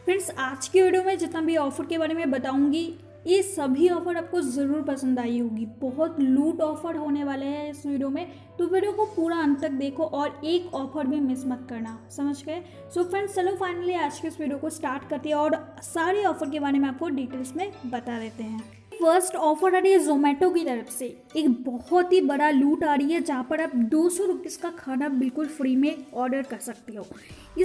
Friends, आज की video में जितना भी ऑफ़र के बारे में बताऊंगी, ये सभी ऑफ़र आपको ज़रूर पसंद आई होगी। बहुत लूट ऑफ़र होने वाले हैं इस वीडियो में, तो वीडियो को पूरा अंत तक देखो और एक ऑफ़र भी मिस मत करना। समझ गए? सो फ्रेंड्स, चलो फाइनली आज के इस वीडियो को स्टार्ट करते हैं और सारे ऑफ़र के बारे में आपको डिटेल्स में बता देते हैं। फर्स्ट ऑफर आ रही है जोमेटो की तरफ से। एक बहुत ही बड़ा लूट आ रही है जहाँ पर आप 200 रुपीज़ का खाना बिल्कुल फ्री में ऑर्डर कर सकते हो।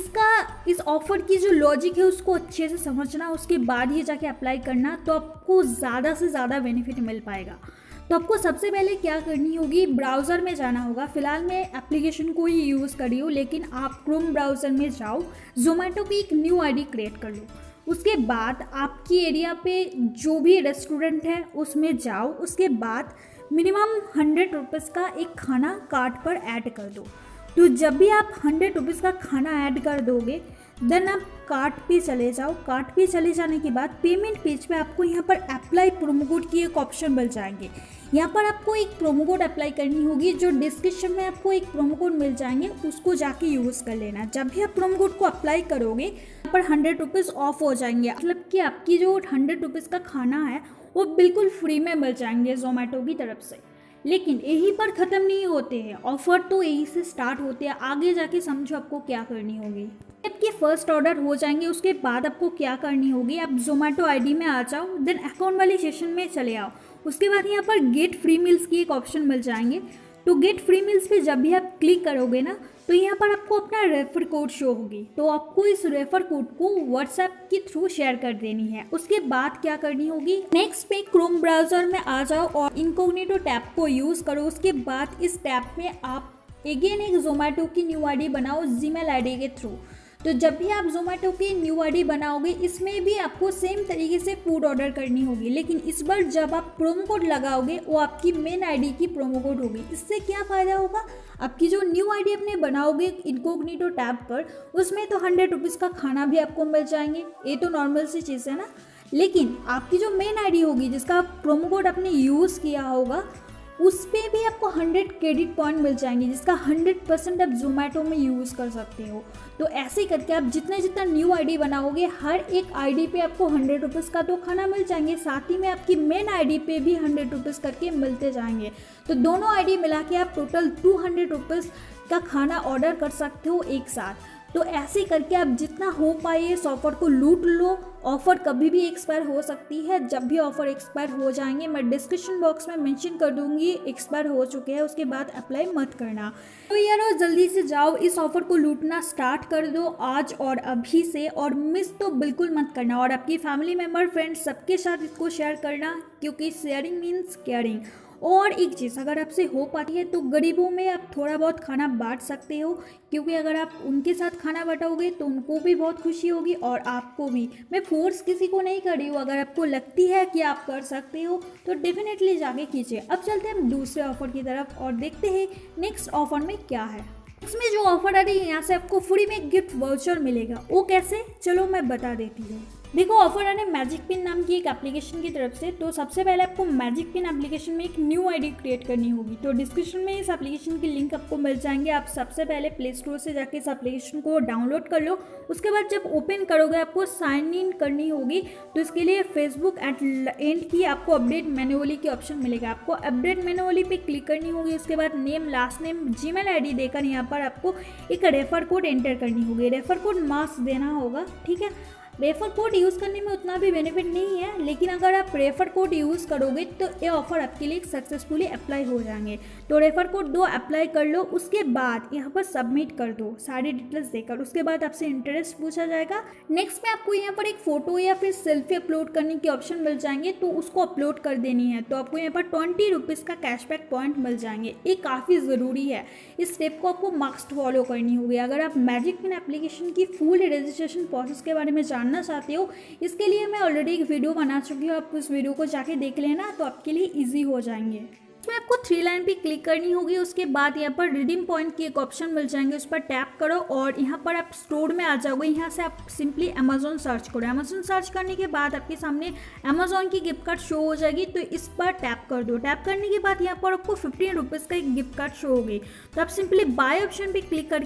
इस ऑफर की जो लॉजिक है उसको अच्छे से समझना, उसके बाद ही जाके अप्लाई करना, तो आपको ज़्यादा से ज़्यादा बेनिफिट मिल पाएगा। तो आपको सबसे पहले क्या करनी होगी, ब्राउज़र में जाना होगा। फिलहाल मैं एप्लीकेशन को ही यूज़ कर रही हूँ, लेकिन आप क्रोम ब्राउज़र में जाओ, जोमेटो की एक न्यू आईडी क्रिएट कर लो। उसके बाद आपकी एरिया पे जो भी रेस्टोरेंट है उसमें जाओ। उसके बाद मिनिमम 100 रुपीज़ का एक खाना कार्ट पर ऐड कर दो। तो जब भी आप 100 रुपीज़ का खाना ऐड कर दोगे, देन आप कार्ट पे चले जाओ। कार्ट पे चले जाने के बाद पेमेंट पेज पे आपको यहाँ पर अप्लाई प्रोमो कोड की एक ऑप्शन मिल जाएंगे। यहाँ पर आपको एक प्रोमो कोड अप्लाई करनी होगी, जो डिस्क्रिप्शन में आपको एक प्रोमो कोड मिल जाएंगे, उसको जाके यूज़ कर लेना। जब भी आप प्रोमो कोड को अप्लाई करोगे, यहाँ पर 100 रुपीज़ ऑफ हो जाएंगे। मतलब कि आपकी जो 100 रुपीज़ का खाना है वो बिल्कुल फ्री में मिल जाएंगे जोमेटो की तरफ से। लेकिन यहीं पर ख़त्म नहीं होते हैं ऑफ़र, तो यहीं से स्टार्ट होते हैं। आगे जाके समझो आपको क्या करनी होगी। आपके फर्स्ट ऑर्डर हो जाएंगे, उसके बाद आपको क्या करनी होगी, आप जोमेटो आईडी में आ जाओ, देन अकाउंट वाले सेशन में चले आओ। उसके बाद यहाँ पर गेट फ्री मील्स की एक ऑप्शन मिल जाएंगे। तो गेट फ्री मील्स पे जब भी आप क्लिक करोगे ना, तो यहाँ पर आपको अपना रेफर कोड शो होगी। तो आपको इस रेफर कोड को व्हाट्सएप के थ्रू शेयर कर देनी है। उसके बाद क्या करनी होगी, नेक्स्ट पे क्रोम ब्राउज़र में आ जाओ और इनकॉग्निटो टैब को यूज़ करो। उसके बाद इस टैब में आप अगेन एक जोमेटो की न्यू आईडी बनाओ जीमेल आईडी के थ्रू। तो जब भी आप जोमेटो की न्यू आईडी बनाओगे, इसमें भी आपको सेम तरीके से फूड ऑर्डर करनी होगी, लेकिन इस बार जब आप प्रोमो कोड लगाओगे वो आपकी मेन आईडी की प्रोमो कोड होगी। इससे क्या फ़ायदा होगा, आपकी जो न्यू आईडी अपने बनाओगे इनकॉग्निटो टैब पर, उसमें तो 100 रुपीज़ का खाना भी आपको मिल जाएंगे। ये तो नॉर्मल सी चीज़ है ना। लेकिन आपकी जो मेन आईडी होगी, जिसका प्रोमो कोड आपने यूज़ किया होगा, उस पर भी आपको 100 क्रेडिट पॉइंट मिल जाएंगे, जिसका 100% आप जोमेटो में यूज़ कर सकते हो। तो ऐसे ही करके आप जितना न्यू आईडी बनाओगे, हर एक आईडी पे आपको 100 रुपीज़ का तो खाना मिल जाएंगे, साथ ही में आपकी मेन आईडी पे भी 100 रुपीज़ करके मिलते जाएंगे। तो दोनों आईडी मिला के आप टोटल 200 रुपीज़ का खाना ऑर्डर कर सकते हो एक साथ। तो ऐसे करके आप जितना हो पाए इस ऑफ़र को लूट लो। ऑफ़र कभी भी एक्सपायर हो सकती है। जब भी ऑफ़र एक्सपायर हो जाएंगे, मैं डिस्क्रिप्शन बॉक्स में मेंशन कर दूंगी एक्सपायर हो चुके हैं, उसके बाद अप्लाई मत करना। तो यार जल्दी से जाओ, इस ऑफ़र को लूटना स्टार्ट कर दो आज और अभी से, और मिस तो बिल्कुल मत करना। और आपकी फैमिली मेम्बर, फ्रेंड्स, सबके साथ इसको शेयर करना, क्योंकि शेयरिंग मीन्स केयरिंग। और एक चीज़, अगर आपसे हो पाती है तो गरीबों में आप थोड़ा बहुत खाना बांट सकते हो, क्योंकि अगर आप उनके साथ खाना बांटोगे तो उनको भी बहुत खुशी होगी और आपको भी। मैं फोर्स किसी को नहीं कर रही हूँ, अगर आपको लगती है कि आप कर सकते हो तो डेफिनेटली जाके कीजिए। अब चलते हैं हम दूसरे ऑफर की तरफ और देखते हैं नेक्स्ट ऑफर में क्या है। इसमें जो ऑफर आ रही है, यहाँ से आपको फ्री में गिफ्ट वाउचर मिलेगा। वो कैसे, चलो मैं बता देती हूँ। देखो, ऑफर आ रहा है मैजिक पिन नाम की एक एप्लीकेशन की तरफ से। तो सबसे पहले आपको मैजिक पिन एप्लीकेशन में एक न्यू आईडी क्रिएट करनी होगी। तो डिस्क्रिप्शन में इस एप्लीकेशन की लिंक आपको मिल जाएंगे। आप सबसे पहले प्ले स्टोर से जाके इस एप्लीकेशन को डाउनलोड कर लो। उसके बाद जब ओपन करोगे, आपको साइन इन करनी होगी। तो इसके लिए फेसबुक एट एंड की आपको अपडेट मैन्युअली की ऑप्शन मिलेगा। आपको अपडेट मैन्युअली पे क्लिक करनी होगी। उसके बाद name, last name, Gmail ID देकर यहाँ पर आपको एक रेफर कोड एंटर करनी होगी। रेफर कोड मास देना होगा, ठीक है। रेफर कोड यूज़ करने में उतना भी बेनिफिट नहीं है, लेकिन अगर आप रेफर कोड यूज़ करोगे तो ये ऑफर आपके लिए सक्सेसफुली अप्लाई हो जाएंगे। तो रेफर कोड 2 अप्लाई कर लो। उसके बाद यहाँ पर सबमिट कर दो सारी डिटेल्स देकर। उसके बाद आपसे इंटरेस्ट पूछा जाएगा। नेक्स्ट में आपको यहाँ पर एक फ़ोटो या फिर सेल्फी अपलोड करने की ऑप्शन मिल जाएंगे, तो उसको अपलोड कर देनी है। तो आपको यहाँ पर 20 रुपीज़ का कैशबैक पॉइंट मिल जाएंगे। ये काफ़ी ज़रूरी है, इस स्टेप को आपको मस्ट फॉलो करनी होगी। अगर आप मैजिक पिन एप्लीकेशन की फुल रजिस्ट्रेशन प्रोसेस के बारे में जानना चाहते हो, इसके लिए मैं ऑलरेडी एक वीडियो बना चुकी हूँ। आप उस वीडियो को जाके देख लेना, तो आपके लिए इजी हो जाएंगे। इसमें आपको 3 लाइन पे क्लिक करनी होगी। उसके बाद यहाँ पर रिडीम पॉइंट की एक ऑप्शन मिल जाएंगे, उस पर टैप करो और यहाँ पर आप स्टोर में आ जाओगे। यहाँ से आप सिंपली अमेजोन सर्च करो। अमेजोन सर्च करने के बाद आपके सामने अमेजोन की गिफ्ट कार्ड शो हो जाएगी। तो इस पर टैप कर दो। टैप करने के बाद यहाँ पर आपको 15 रुपीज़ का एक गिफ्ट कार्ड शो होगी। तो आप सिंपली बाय ऑप्शन पे क्लिक करके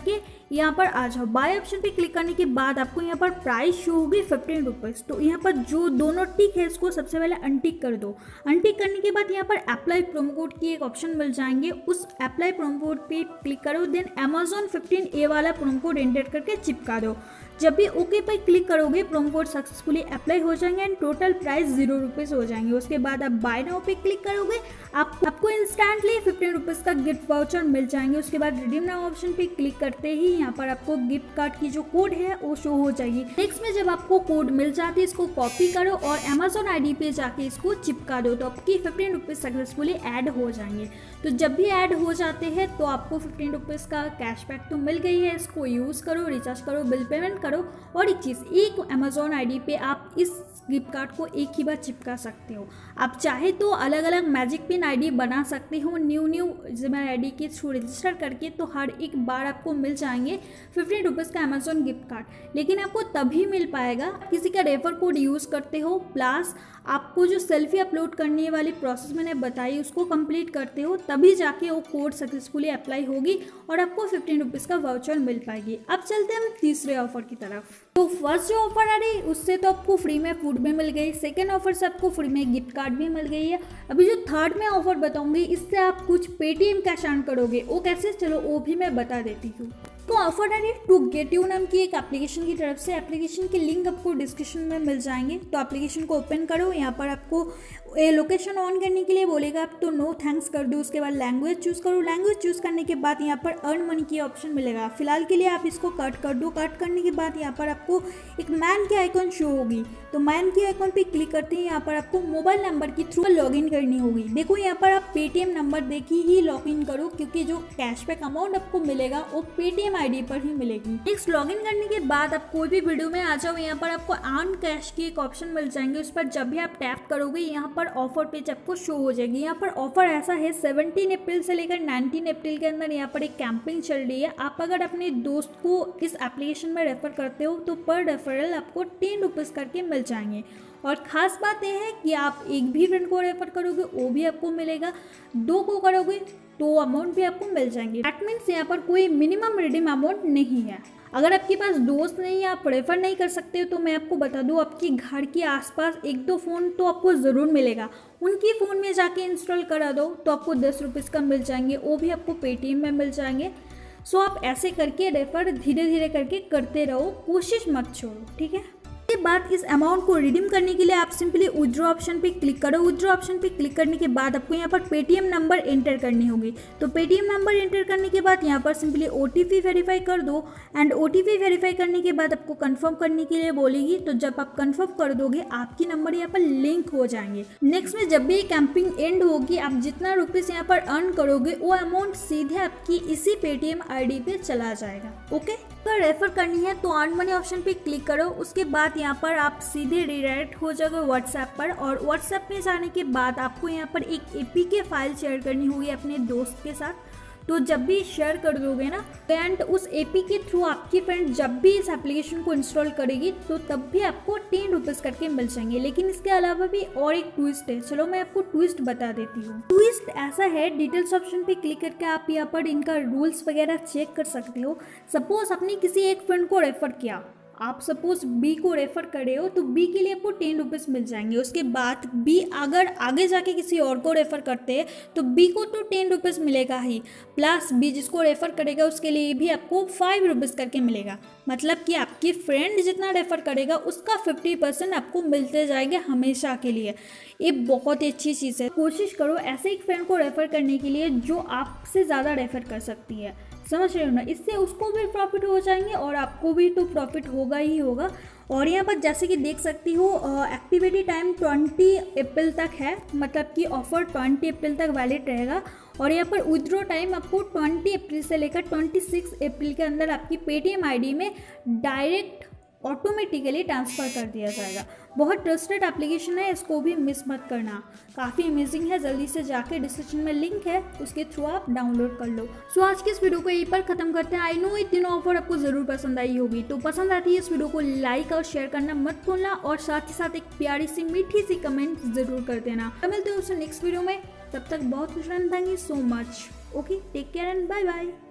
यहाँ पर आ जाओ। बाय ऑप्शन पे क्लिक करने के बाद आपको यहाँ पर प्राइस शो होगी 15 रुपीज़। तो यहाँ पर जो दोनों टिक है इसको सबसे पहले अनटिक कर दो। अनटिक करने के बाद यहाँ पर अप्लाई प्रोमो कोड की एक ऑप्शन मिल जाएंगे, उस अप्लाई प्रोमो कोड पे क्लिक करो, देन Amazon 15 वाला प्रोमो कोड एंटर करके चिपका दो। जब भी ओके पर क्लिक करोगे प्रोमो कोड सक्सेसफुली अप्लाई हो जाएंगे एंड टोटल प्राइस 0 रुपीज़ हो जाएंगे। उसके बाद आप बाय नाउ पे क्लिक करोगे, आपको इंस्टेंटली 15 रुपीज़ का गिफ्ट वाउचर मिल जाएंगे। उसके बाद रिडीम नाउ ऑप्शन पे क्लिक करते ही यहाँ पर आपको गिफ्ट कार्ड की जो कोड है वो शो हो जाएगी। नेक्स्ट में जब आपको कोड मिल जाती है इसको कॉपी करो और Amazon ID पे जाके इसको चिपका दो, तो आपकी 15 रुपीज़ सक्सेसफुली ऐड हो जाएंगे। तो जब भी ऐड हो जाते हैं तो आपको 15 रुपीज़ का कैशबैक तो मिल गई है। इसको यूज़ करो, रिचार्ज करो, बिल पेमेंट करो। और एक चीज़, एक Amazon ID पे आप इस गिफ्ट कार्ड को एक ही बार चिपका सकते हो। आप चाहे तो अलग अलग मैजिक पिन ID बना सकते हो न्यू जीमेल ID के थ्रू रजिस्टर करके, तो हर एक बार आपको मिल जाएंगे 15 रुपीज़ का Amazon गिफ्ट कार्ड। लेकिन आपको तभी मिल पाएगा किसी का रेफर कोड यूज़ करते हो, प्लस आपको जो सेल्फी अपलोड करने वाली प्रोसेस मैंने बताई उसको कंप्लीट करते हो, तभी जाके वो कोड सक्सेसफुली अप्लाई होगी और आपको 15 रुपीज़ का वाउचर मिल पाएगी। अब चलते हैं हम तीसरे ऑफर की तरफ। तो फर्स्ट जो ऑफर आ रही उससे तो आपको फ्री में फूड भी मिल गई, सेकेंड ऑफर से आपको फ्री में गिफ्ट कार्ड भी मिल गई है। अभी जो थर्ड में ऑफर बताऊंगी इससे आप कुछ पेटीएम कैश अर्न करोगे। वो कैसे, चलो वो भी मैं बता देती हूँ। तो ऑफर आ रही टू गेट यू नाम की एक एप्लीकेशन की तरफ से। एप्लीकेशन की लिंक आपको डिस्क्रिप्शन में मिल जाएंगे। तो एप्लीकेशन को ओपन करो, यहाँ पर आपको लोकेशन ऑन करने के लिए बोलेगा, आप तो नो थैंक्स कर दो। उसके बाद लैंग्वेज चूज़ करो। लैंग्वेज चूज़ करने के बाद यहाँ पर अर्न मनी की ऑप्शन मिलेगा। फिलहाल के लिए आप इसको कट कर दो। कट करने के बाद यहाँ पर आपको एक मैन की आइकन शो होगी। तो मैन की आइकन पे क्लिक करते ही यहाँ पर आपको मोबाइल नंबर के थ्रू लॉगिन करनी होगी। देखो यहाँ पर आप पेटीएम नंबर देके ही लॉगिन करो, क्योंकि जो कैशबैक अमाउंट आपको मिलेगा वो पेटीएम ID पर ही मिलेगी। नेक्स्ट लॉगिन करने के बाद आप कोई भी वीडियो में आ जाओ, यहाँ पर आपको अर्न कैश की एक ऑप्शन मिल जाएंगे। उस पर जब भी आप टैप करोगे यहाँ पर ऑफर पेज आपको शो हो जाएगी। यहाँ पर ऑफर ऐसा है 17 अप्रैल से लेकर 19 अप्रैल के अंदर यहाँ पर एक कैंपेन चल रही है। आप अगर अपने दोस्त को इस एप्लीकेशन में रेफर करते हो तो पर रेफरल आपको 10 रुपीज़ करके मिल जाएंगे। और ख़ास बात यह है कि आप एक भी फ्रेंड को रेफर करोगे वो भी आपको मिलेगा, 2 को करोगे तो अमाउंट भी आपको मिल जाएंगे। दैट मीन्स यहाँ पर कोई मिनिमम रिडीम अमाउंट नहीं है। अगर आपके पास दोस्त नहीं है, आप रेफर नहीं कर सकते हो, तो मैं आपको बता दूं आपके घर के आसपास 1-2 फ़ोन तो आपको ज़रूर मिलेगा। उनकी फ़ोन में जाके इंस्टॉल करा दो तो आपको 10 रुपीज़ का मिल जाएंगे, वो भी आपको पेटीएम में मिल जाएंगे। सो आप ऐसे करके रेफर धीरे धीरे करके करते रहो, कोशिश मत छोड़ो, ठीक है। इसके बाद इस अमाउंट को रिडीम करने के लिए आप सिंपली विथड्रॉ ऑप्शन पे क्लिक करो। विथड्रॉ ऑप्शन पे क्लिक करने के बाद आपको यहाँ पर पेटीएम नंबर एंटर करनी होगी। तो पेटीएम नंबर एंटर करने के बाद यहाँ पर सिंपली OTP वेरीफाई कर दो एंड OTP वेरीफाई करने के बाद आपको कंफर्म करने के लिए बोलेगी। तो जब आप कंफर्म कर दोगे आपकी नंबर यहाँ पर लिंक हो जाएंगे। नेक्स्ट में जब भी कैंपिंग एंड होगी, आप जितना रुपीज़ यहाँ पर अर्न करोगे वो अमाउंट सीधे आपकी इसी पेटीएम ID पे चला जाएगा। ओके, अगर रेफर करनी है तो अर्न मनी ऑप्शन पे क्लिक करो। उसके बाद यहाँ पर आप सीधे रिडायरेक्ट हो जाओगे व्हाट्सएप पर, और व्हाट्सएप में जाने के बाद आपको यहाँ पर एक APK फाइल शेयर करनी होगी अपने दोस्त के साथ। तो जब भी शेयर कर दोगे ना एंड उस APK के थ्रू आपकी फ्रेंड जब भी इस एप्लीकेशन को इंस्टॉल करेगी तो तब भी आपको 10 रुपीज़ करके मिल जाएंगे। लेकिन इसके अलावा भी और एक ट्विस्ट है, चलो मैं आपको ट्विस्ट बता देती हूँ। ट्विस्ट ऐसा है, डिटेल्स ऑप्शन पे क्लिक करके आप यहाँ पर इनका रूल्स वगैरह चेक कर सकते हो। सपोज आपने किसी एक फ्रेंड को रेफर किया, आप सपोज B को रेफर करे हो तो B के लिए आपको 10 रुपीज़ मिल जाएंगे। उसके बाद B अगर आगे जाके किसी और को रेफ़र करते हैं तो B को तो 10 रुपीज़ मिलेगा ही, प्लस B जिसको रेफ़र करेगा उसके लिए भी आपको 5 रुपीज़ करके मिलेगा। मतलब कि आपकी फ्रेंड जितना रेफ़र करेगा उसका 50% आपको मिलते जाएंगे हमेशा के लिए। ये बहुत ही अच्छी चीज़ है। कोशिश करो ऐसे एक फ्रेंड को रेफ़र करने के लिए जो आपसे ज़्यादा रेफ़र कर सकती है, समझ रहे हो ना। इससे उसको भी प्रॉफिट हो जाएंगे और आपको भी तो प्रॉफिट होगा ही होगा। और यहाँ पर जैसे कि देख सकती हो एक्टिविटी टाइम 20 अप्रैल तक है, मतलब कि ऑफर 20 अप्रैल तक वैलिड रहेगा। और यहाँ पर विथड्रॉ टाइम आपको 20 अप्रैल से लेकर 26 अप्रैल के अंदर आपकी पेटीएम ID में डायरेक्ट ऑटोमेटिकली ट्रांसफ़र कर दिया जाएगा। बहुत ट्रस्टेड एप्लीकेशन है, इसको भी मिस मत करना, काफ़ी अमेजिंग है। जल्दी से जाके डिस्क्रिप्शन में लिंक है, उसके थ्रू आप डाउनलोड कर लो। सो आज की इस वीडियो को यहीं पर ख़त्म करते हैं। आई नो ये तीनों ऑफर आपको ज़रूर पसंद आई होगी, तो पसंद आती है इस वीडियो को लाइक और शेयर करना मत भूलना, और साथ ही साथ एक प्यारी सी मीठी सी कमेंट ज़रूर कर देना। मिलते हैं उससे नेक्स्ट वीडियो में, तब तक बहुत खुश रहना। Thank you so much. Okay, take care and bye bye.